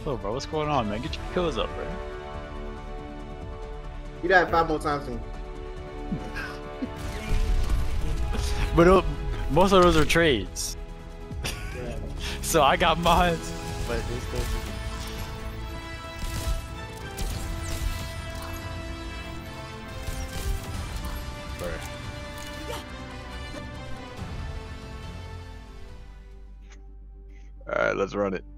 Look, bro, what's going on, man? Get your kills up, bro. You died 5 more times than me. But most of those are trades. Yeah. So I got mods, but they still. Alright, let's run it.